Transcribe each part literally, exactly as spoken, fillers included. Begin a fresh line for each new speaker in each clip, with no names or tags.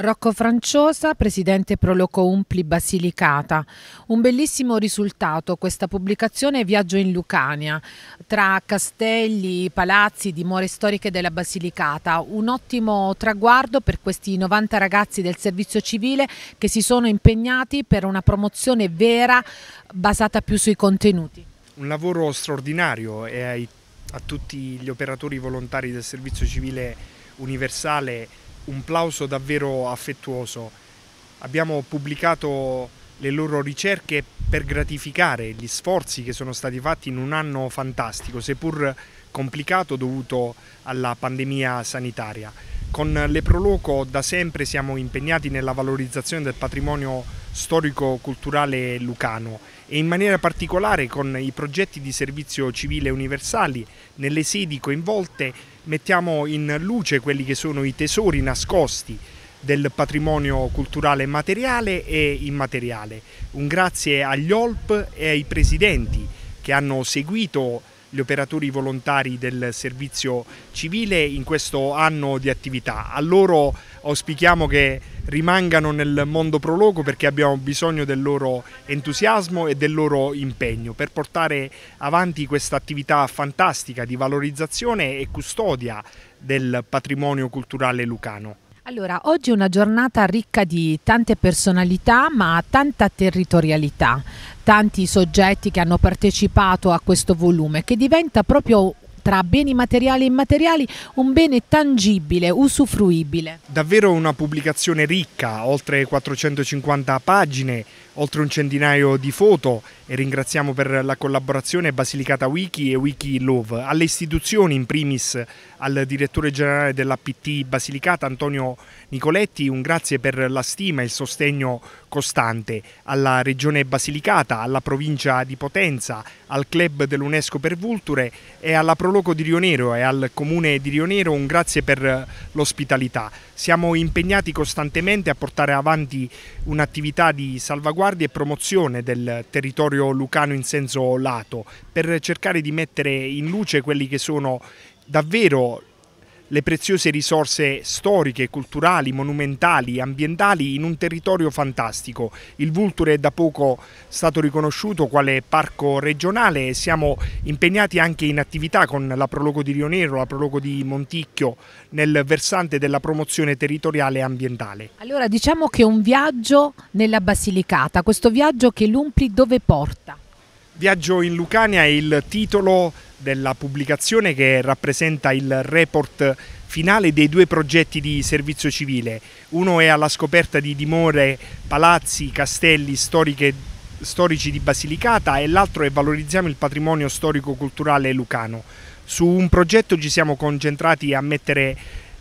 Rocco Franciosa, presidente Proloco Umpli Basilicata. Un bellissimo risultato questa pubblicazione Viaggio in Lucania, tra castelli, palazzi, dimore storiche della Basilicata. Un ottimo traguardo per questi novanta ragazzi del servizio civile che si sono impegnati per una promozione vera basata più sui contenuti.
Un lavoro straordinario e ai, a tutti gli operatori volontari del servizio civile universale un plauso davvero affettuoso. Abbiamo pubblicato le loro ricerche per gratificare gli sforzi che sono stati fatti in un anno fantastico, seppur complicato dovuto alla pandemia sanitaria. Con le Proloco da sempre siamo impegnati nella valorizzazione del patrimonio storico-culturale lucano e in maniera particolare con i progetti di servizio civile universali nelle sedi coinvolte mettiamo in luce quelli che sono i tesori nascosti del patrimonio culturale materiale e immateriale. Un grazie agli O L P e ai presidenti che hanno seguito gli operatori volontari del servizio civile in questo anno di attività. A loro auspichiamo che rimangano nel mondo Proloco perché abbiamo bisogno del loro entusiasmo e del loro impegno per portare avanti questa attività fantastica di valorizzazione e custodia del patrimonio culturale lucano.
Allora, oggi è una giornata ricca di tante personalità ma tanta territorialità, tanti soggetti che hanno partecipato a questo volume che diventa proprio tra beni materiali e immateriali un bene tangibile, usufruibile.
Davvero una pubblicazione ricca, oltre quattrocentocinquanta pagine, oltre un centinaio di foto e ringraziamo per la collaborazione Basilicata Wiki e Wikilove, alle istituzioni in primis al direttore generale dell'A P T Basilicata Antonio Nicoletti, un grazie per la stima e il sostegno costante, alla Regione Basilicata, alla provincia di Potenza, al club dell'UNESCO per Vulture e alla Proloco di Rionero e al comune di Rionero un grazie per l'ospitalità. Siamo impegnati costantemente a portare avanti un'attività di salvaguardia e promozione del territorio lucano in senso lato per cercare di mettere in luce quelli che sono davvero le preziose risorse storiche, culturali, monumentali, ambientali in un territorio fantastico. Il Vulture è da poco stato riconosciuto quale parco regionale e siamo impegnati anche in attività con la Proloco di Rionero, la Proloco di Monticchio nel versante della promozione territoriale e ambientale.
Allora diciamo che è un viaggio nella Basilicata, questo viaggio che l'Umpli dove porta?
Viaggio in Lucania è il titolo della pubblicazione che rappresenta il report finale dei due progetti di servizio civile. Uno è alla scoperta di dimore, palazzi, castelli storiche, storici di Basilicata e l'altro è valorizziamo il patrimonio storico-culturale lucano. Su un progetto ci siamo concentrati a mettere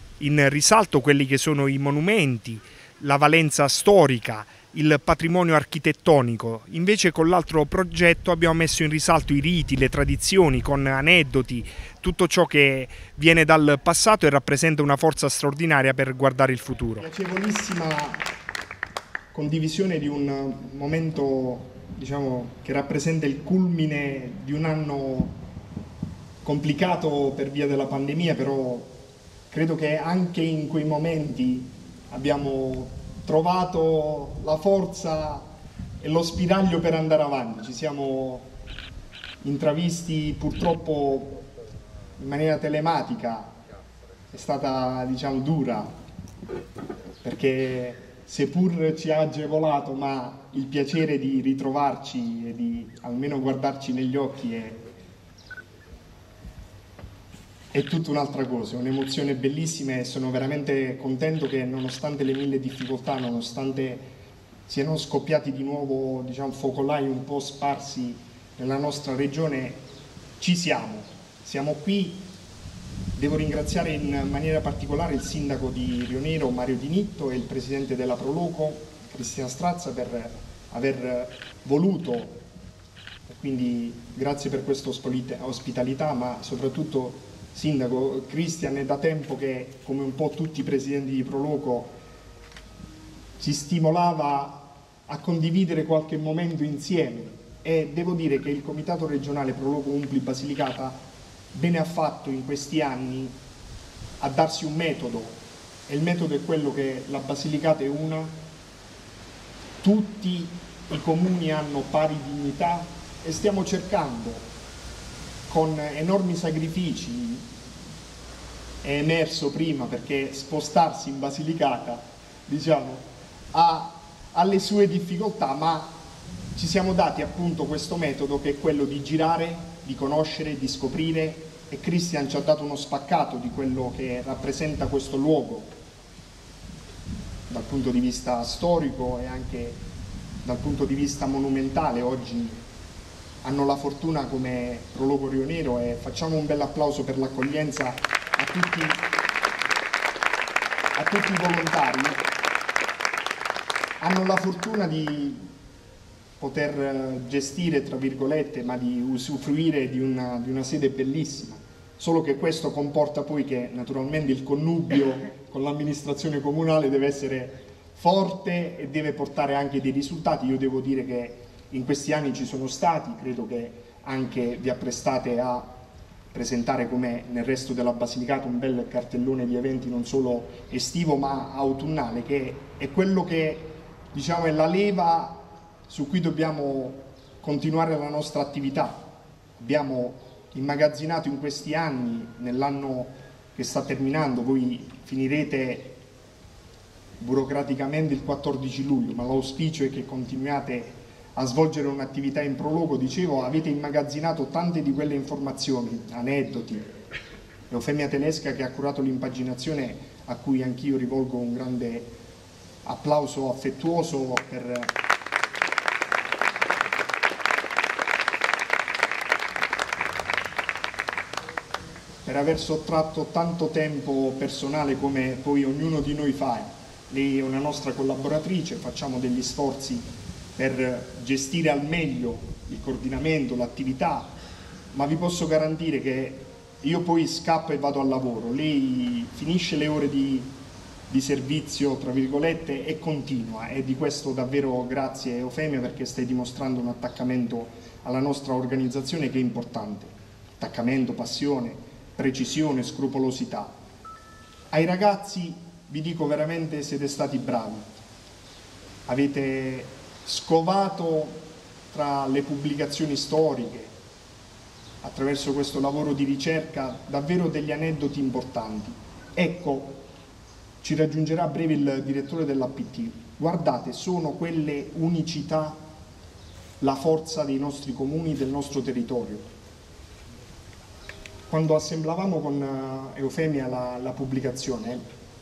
in risalto quelli che sono i monumenti, la valenza storica, il patrimonio architettonico. Invece con l'altro progetto abbiamo messo in risalto i riti, le tradizioni, con aneddoti, tutto ciò che viene dal passato e rappresenta una forza straordinaria per guardare il futuro.
Piacevolissima condivisione di un momento, diciamo, che rappresenta il culmine di un anno complicato per via della pandemia, però credo che anche in quei momenti abbiamo trovato la forza e lo spiraglio per andare avanti. Ci siamo intravisti purtroppo in maniera telematica, è stata, diciamo, dura perché seppur ci ha agevolato, ma il piacere di ritrovarci e di almeno guardarci negli occhi è è tutta un'altra cosa, un'emozione bellissima e sono veramente contento che nonostante le mille difficoltà, nonostante siano scoppiati di nuovo, diciamo, focolai un po' sparsi nella nostra regione, ci siamo, siamo qui. Devo ringraziare in maniera particolare il sindaco di Rionero Mario Di Nitto e il presidente della Proloco Cristina Strazza per aver voluto, quindi grazie per questa ospitalità, ma soprattutto Sindaco, Cristian è da tempo che, come un po' tutti i presidenti di Proloco, ci stimolava a condividere qualche momento insieme e devo dire che il Comitato regionale Proloco Umpli Basilicata bene ha fatto in questi anni a darsi un metodo e il metodo è quello che la Basilicata è una, tutti i comuni hanno pari dignità e stiamo cercando con enormi sacrifici, è emerso prima perché spostarsi in Basilicata diciamo ha, ha le sue difficoltà, ma ci siamo dati appunto questo metodo che è quello di girare, di conoscere, di scoprire, e Christian ci ha dato uno spaccato di quello che rappresenta questo luogo dal punto di vista storico e anche dal punto di vista monumentale. Oggi hanno la fortuna come Prologo Rio Nero, e facciamo un bel applauso per l'accoglienza a tutti, a tutti i volontari. Hanno la fortuna di poter gestire, tra virgolette, ma di usufruire di una, di una sede bellissima, solo che questo comporta poi che naturalmente il connubio con l'amministrazione comunale deve essere forte e deve portare anche dei risultati. Io devo dire che in questi anni ci sono stati, credo che anche vi apprestate a presentare, come nel resto della Basilicata, un bel cartellone di eventi non solo estivo ma autunnale, che è quello che diciamo è la leva su cui dobbiamo continuare la nostra attività. Abbiamo immagazzinato in questi anni, nell'anno che sta terminando, voi finirete burocraticamente il quattordici luglio, ma l'auspicio è che continuiate a svolgere un'attività in Prologo. Dicevo, avete immagazzinato tante di quelle informazioni, aneddoti. Eufemia Telesca, che ha curato l'impaginazione, a cui anch'io rivolgo un grande applauso affettuoso per per aver sottratto tanto tempo personale come poi ognuno di noi fa. Lei è una nostra collaboratrice, facciamo degli sforzi per gestire al meglio il coordinamento, l'attività, ma vi posso garantire che io poi scappo e vado al lavoro, lei finisce le ore di, di servizio, tra virgolette, e continua, e di questo davvero grazie Eufemia, perché stai dimostrando un attaccamento alla nostra organizzazione che è importante, attaccamento, passione, precisione, scrupolosità. Ai ragazzi vi dico veramente siete stati bravi, avete scovato tra le pubblicazioni storiche, attraverso questo lavoro di ricerca, davvero degli aneddoti importanti. Ecco, ci raggiungerà a breve il direttore dell'A P T. Guardate, sono quelle unicità la forza dei nostri comuni, del nostro territorio. Quando assemblavamo con Eufemia la, la pubblicazione,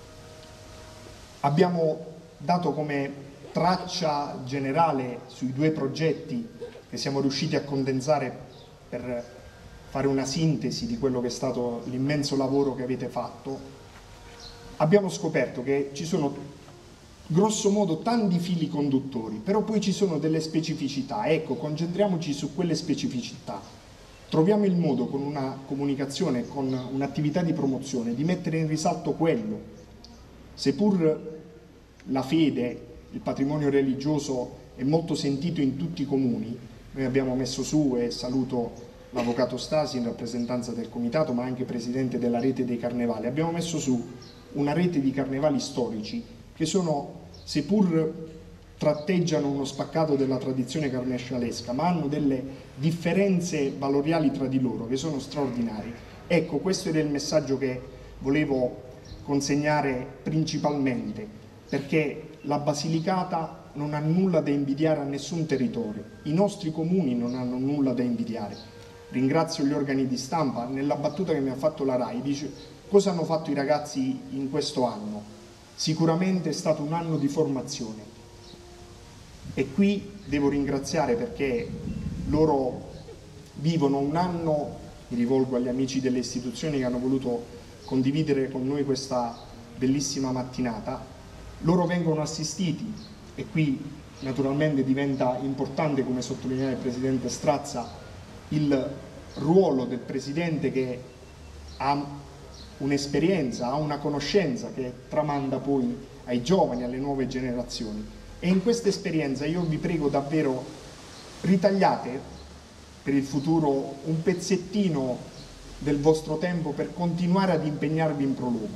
abbiamo dato come traccia generale sui due progetti che siamo riusciti a condensare per fare una sintesi di quello che è stato l'immenso lavoro che avete fatto. Abbiamo scoperto che ci sono grosso modo tanti fili conduttori, però poi ci sono delle specificità. Ecco, concentriamoci su quelle specificità. Troviamo il modo, con una comunicazione, con un'attività di promozione, di mettere in risalto quello. Seppur la fede, il patrimonio religioso è molto sentito in tutti i comuni, noi abbiamo messo su, e saluto l'avvocato Stasi in rappresentanza del comitato, ma anche presidente della rete dei carnevali, abbiamo messo su una rete di carnevali storici che sono, seppur tratteggiano uno spaccato della tradizione carnescialesca, ma hanno delle differenze valoriali tra di loro che sono straordinarie. Ecco, questo era il messaggio che volevo consegnare principalmente, perché la Basilicata non ha nulla da invidiare a nessun territorio, i nostri comuni non hanno nulla da invidiare. Ringrazio gli organi di stampa, nella battuta che mi ha fatto la RAI, dice cosa hanno fatto i ragazzi in questo anno? Sicuramente è stato un anno di formazione, e qui devo ringraziare perché loro vivono un anno, mi rivolgo agli amici delle istituzioni che hanno voluto condividere con noi questa bellissima mattinata. Loro vengono assistiti, e qui naturalmente diventa importante, come sottolineava il Presidente Strazza, il ruolo del Presidente che ha un'esperienza, ha una conoscenza che tramanda poi ai giovani, alle nuove generazioni. E in questa esperienza io vi prego davvero, ritagliate per il futuro un pezzettino del vostro tempo per continuare ad impegnarvi in Prologo.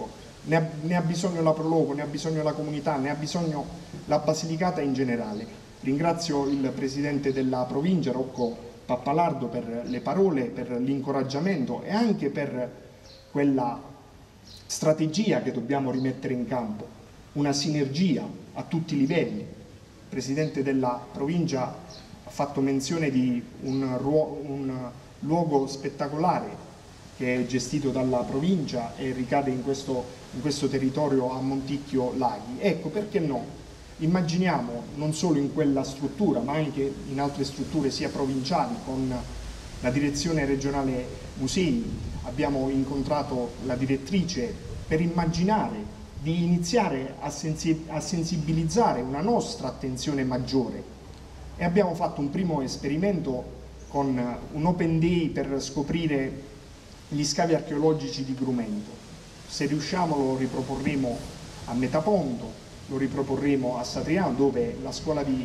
ne ha, ne ha bisogno la Proloco, ne ha bisogno la comunità, ne ha bisogno la Basilicata in generale. Ringrazio il Presidente della Provincia, Rocco Pappalardo, per le parole, per l'incoraggiamento e anche per quella strategia che dobbiamo rimettere in campo, una sinergia a tutti i livelli. Il Presidente della Provincia ha fatto menzione di un, un luogo spettacolare che è gestito dalla provincia e ricade in questo, in questo territorio a Monticchio Laghi. Ecco, perché no? Immaginiamo non solo in quella struttura, ma anche in altre strutture sia provinciali, con la direzione regionale musei, abbiamo incontrato la direttrice per immaginare di iniziare a, sensi a sensibilizzare una nostra attenzione maggiore, e abbiamo fatto un primo esperimento con un open day per scoprire gli scavi archeologici di Grumento. Se riusciamo lo riproporremo a Metaponto, lo riproporremo a Satriano, dove la scuola di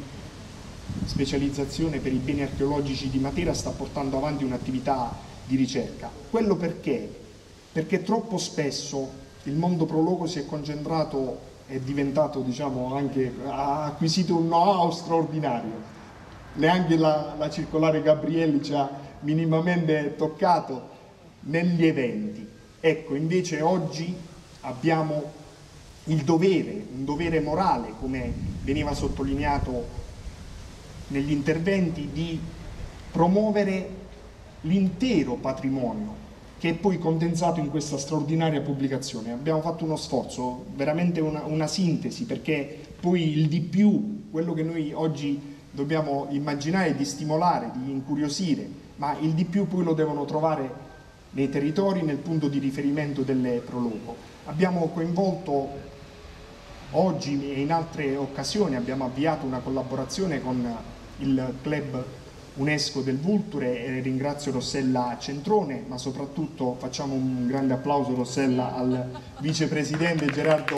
specializzazione per i beni archeologici di Matera sta portando avanti un'attività di ricerca. Quello perché? Perché troppo spesso il mondo Proloco si è concentrato, è diventato, diciamo, anche, ha acquisito un know-how straordinario. Neanche la, la circolare Gabrielli ci ha minimamente toccato negli eventi. Ecco, invece oggi abbiamo il dovere, un dovere morale, come veniva sottolineato negli interventi, di promuovere l'intero patrimonio che è poi condensato in questa straordinaria pubblicazione. Abbiamo fatto uno sforzo, veramente una, una sintesi, perché poi il di più, quello che noi oggi dobbiamo immaginare di stimolare, di incuriosire, ma il di più poi lo devono trovare nei territori, nel punto di riferimento delle Proloco. Abbiamo coinvolto oggi e in altre occasioni, abbiamo avviato una collaborazione con il club UNESCO del Vulture, e ringrazio Rossella Centrone, ma soprattutto facciamo un grande applauso, Rossella, al vicepresidente Gerardo,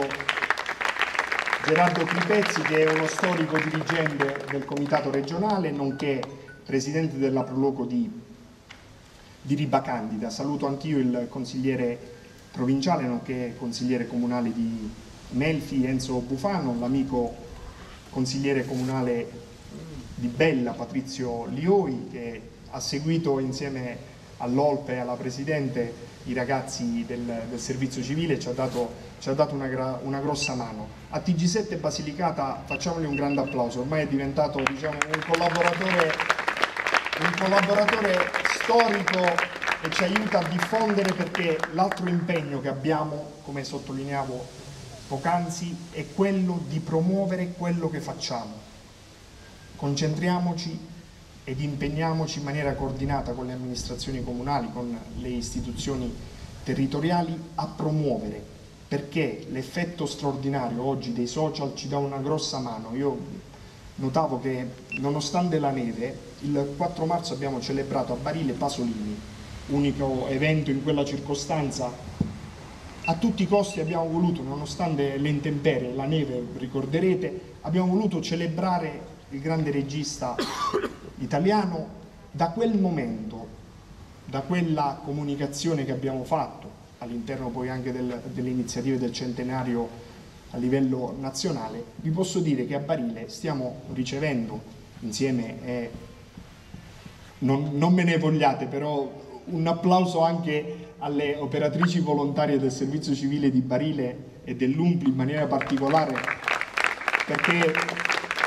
Gerardo Cripezzi, che è uno storico dirigente del comitato regionale, nonché presidente della Proloco di, di Ribacandida. Saluto anch'io il consigliere provinciale, nonché consigliere comunale di Melfi, Enzo Bufano, l'amico consigliere comunale di Bella, Patrizio Lioi, che ha seguito insieme all'Olpe e alla Presidente i ragazzi del, del servizio civile, ci ha dato, ci ha dato una, gra, una grossa mano. A T G sette Basilicata facciamogli un grande applauso, ormai è diventato, diciamo, un collaboratore, un collaboratore storico e ci aiuta a diffondere, perché l'altro impegno che abbiamo, come sottolineavo poc'anzi, è quello di promuovere quello che facciamo. Concentriamoci ed impegniamoci in maniera coordinata con le amministrazioni comunali, con le istituzioni territoriali, a promuovere, perché l'effetto straordinario oggi dei social ci dà una grossa mano. Io notavo che, nonostante la neve, il quattro marzo abbiamo celebrato a Barile Pasolini, unico evento in quella circostanza. A tutti i costi abbiamo voluto, nonostante le intemperie, la neve, ricorderete, abbiamo voluto celebrare il grande regista italiano. Da quel momento, da quella comunicazione che abbiamo fatto all'interno poi anche del, delle iniziative del centenario a livello nazionale, vi posso dire che a Barile stiamo ricevendo insieme, eh, non, non me ne vogliate, però un applauso anche alle operatrici volontarie del servizio civile di Barile e dell'Umpli in maniera particolare, perché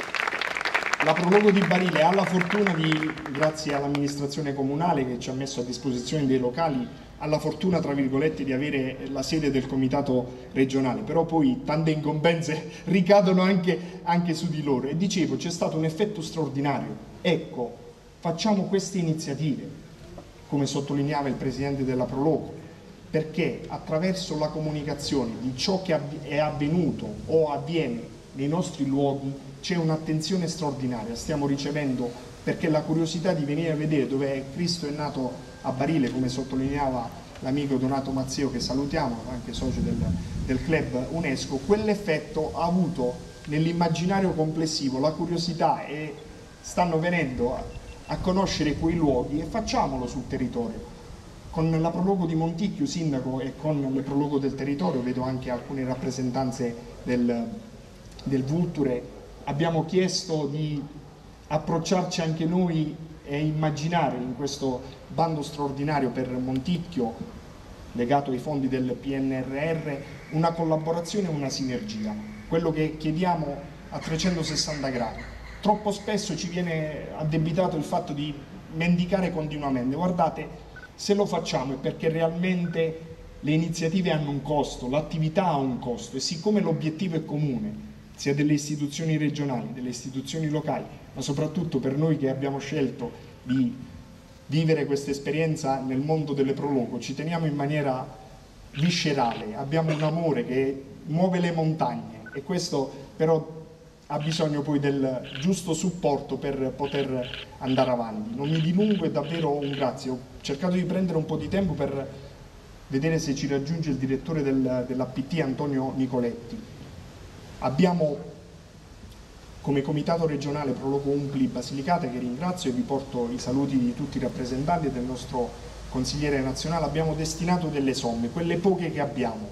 la Proloco di Barile ha la fortuna di, grazie all'amministrazione comunale che ci ha messo a disposizione dei locali, ha la fortuna, tra virgolette, di avere la sede del comitato regionale, però poi tante incombenze ricadono anche, anche su di loro. E dicevo, c'è stato un effetto straordinario. Ecco, facciamo queste iniziative, come sottolineava il Presidente della Proloco, perché attraverso la comunicazione di ciò che è avvenuto o avviene nei nostri luoghi c'è un'attenzione straordinaria. Stiamo ricevendo, perché la curiosità di venire a vedere dove Cristo è nato a Barile, come sottolineava l'amico Donato Mazzeo, che salutiamo, anche socio del, del club UNESCO, quell'effetto ha avuto nell'immaginario complessivo la curiosità, e stanno venendo a, a conoscere quei luoghi, e facciamolo sul territorio. con la Proloco di Monticchio, sindaco, e con le Proloco del territorio, vedo anche alcune rappresentanze del, del Vulture, abbiamo chiesto di approcciarci anche noi e immaginare in questo bando straordinario per Monticchio, legato ai fondi del P N R R, una collaborazione e una sinergia. Quello che chiediamo a trecentosessanta gradi. Troppo spesso ci viene addebitato il fatto di mendicare continuamente. Guardate, se lo facciamo è perché realmente le iniziative hanno un costo, l'attività ha un costo, e siccome l'obiettivo è comune, sia delle istituzioni regionali, delle istituzioni locali, ma soprattutto per noi che abbiamo scelto di vivere questa esperienza nel mondo delle Proloco, ci teniamo in maniera viscerale, abbiamo un amore che muove le montagne, e questo però ha bisogno poi del giusto supporto per poter andare avanti. Non mi dilungo e davvero un grazie. Ho cercato di prendere un po' di tempo per vedere se ci raggiunge il direttore del, dell'A P T, Antonio Nicoletti. Abbiamo come comitato regionale Proloco Umpli Basilicata, che ringrazio e vi porto i saluti di tutti i rappresentanti e del nostro consigliere nazionale, abbiamo destinato delle somme, quelle poche che abbiamo,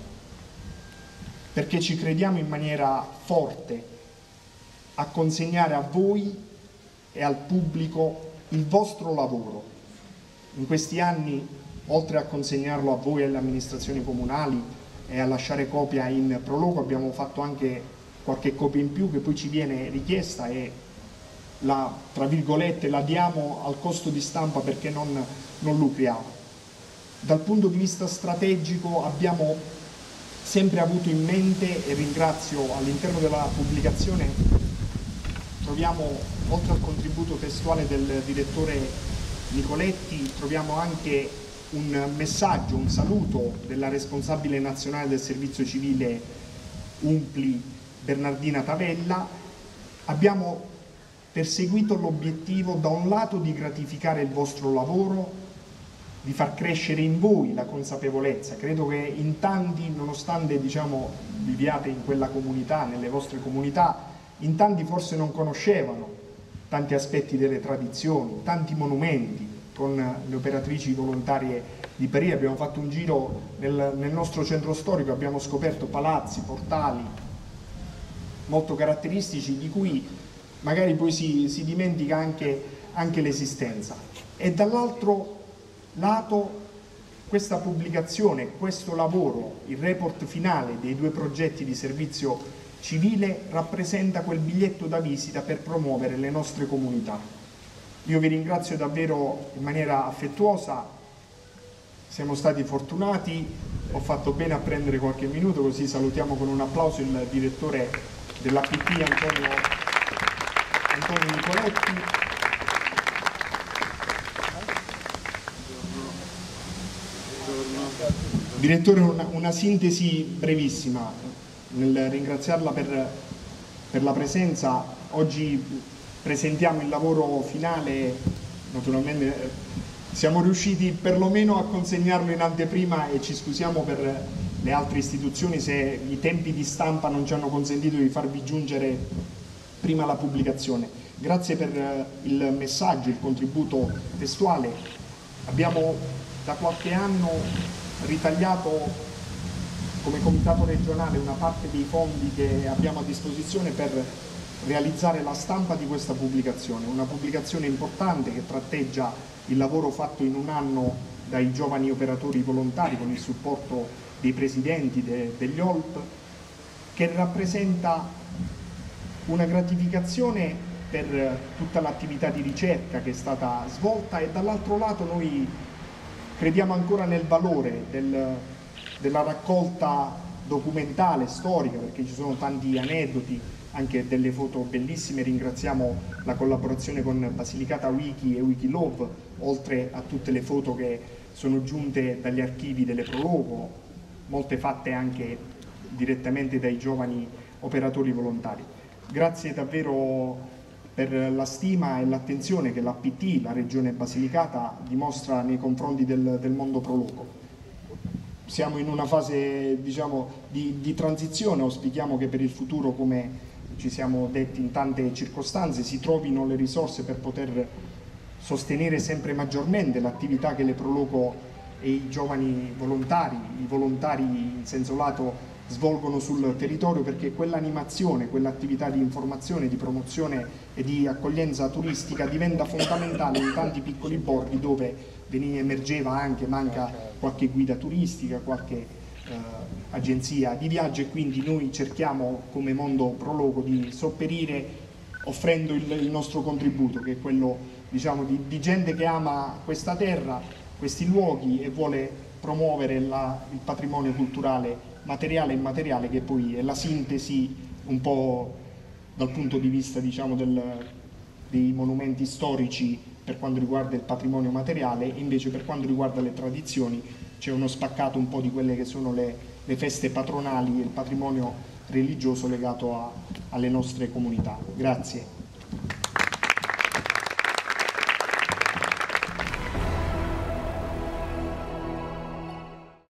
perché ci crediamo in maniera forte a consegnare a voi e al pubblico il vostro lavoro. In questi anni, oltre a consegnarlo a voi e alle amministrazioni comunali e a lasciare copia in Proloco, abbiamo fatto anche qualche copia in più che poi ci viene richiesta e la, tra virgolette, la diamo al costo di stampa perché non, non lucriamo. Dal punto di vista strategico abbiamo sempre avuto in mente, e ringrazio all'interno della pubblicazione, troviamo, oltre al contributo testuale del direttore Nicoletti, troviamo anche un messaggio, un saluto della responsabile nazionale del servizio civile Umpli, Bernardina Tavella. Abbiamo perseguito l'obiettivo da un lato di gratificare il vostro lavoro, di far crescere in voi la consapevolezza. Credo che in tanti, nonostante diciamo viviate in quella comunità, nelle vostre comunità, in tanti forse non conoscevano tanti aspetti delle tradizioni, tanti monumenti. Con le operatrici volontarie di Peria abbiamo fatto un giro nel, nel nostro centro storico, abbiamo scoperto palazzi, portali molto caratteristici di cui magari poi si, si dimentica anche, anche l'esistenza. E dall'altro lato questa pubblicazione, questo lavoro, il report finale dei due progetti di servizio civile rappresenta quel biglietto da visita per promuovere le nostre comunità. Io vi ringrazio davvero in maniera affettuosa, siamo stati fortunati, ho fatto bene a prendere qualche minuto, così salutiamo con un applauso il direttore dell'A P T, Antonio, Antonio Nicoletti. Direttore, una, una sintesi brevissima. Nel ringraziarla per, per la presenza, oggi presentiamo il lavoro finale, naturalmente siamo riusciti perlomeno a consegnarlo in anteprima e ci scusiamo per le altre istituzioni se i tempi di stampa non ci hanno consentito di farvi giungere prima la pubblicazione. Grazie per il messaggio, il contributo testuale. Abbiamo da qualche anno ritagliato come comitato regionale una parte dei fondi che abbiamo a disposizione per realizzare la stampa di questa pubblicazione, una pubblicazione importante che tratteggia il lavoro fatto in un anno dai giovani operatori volontari con il supporto dei presidenti de, degli O L P, che rappresenta una gratificazione per tutta l'attività di ricerca che è stata svolta, e dall'altro lato noi crediamo ancora nel valore del della raccolta documentale, storica, perché ci sono tanti aneddoti, anche delle foto bellissime. Ringraziamo la collaborazione con Basilicata Wiki e Wikilove, oltre a tutte le foto che sono giunte dagli archivi delle Proloco, molte fatte anche direttamente dai giovani operatori volontari. Grazie davvero per la stima e l'attenzione che l'A P T, la Regione Basilicata, dimostra nei confronti del, del mondo Proloco. Siamo in una fase diciamo, di, di transizione, auspichiamo che per il futuro, come ci siamo detti in tante circostanze, si trovino le risorse per poter sostenere sempre maggiormente l'attività che le Proloco e i giovani volontari, i volontari in senso lato svolgono sul territorio, perché quell'animazione, quell'attività di informazione, di promozione e di accoglienza turistica diventa fondamentale in tanti piccoli borghi dove emergeva anche, manca qualche guida turistica, qualche eh, agenzia di viaggio, e quindi noi cerchiamo come Mondo Prologo di sopperire offrendo il, il nostro contributo, che è quello, diciamo, di, di gente che ama questa terra, questi luoghi, e vuole promuovere la, il patrimonio culturale materiale e immateriale, che poi è la sintesi un po' dal punto di vista, diciamo, del, dei monumenti storici per quanto riguarda il patrimonio materiale, e invece per quanto riguarda le tradizioni c'è uno spaccato un po' di quelle che sono le, le feste patronali e il patrimonio religioso legato a, alle nostre comunità. Grazie.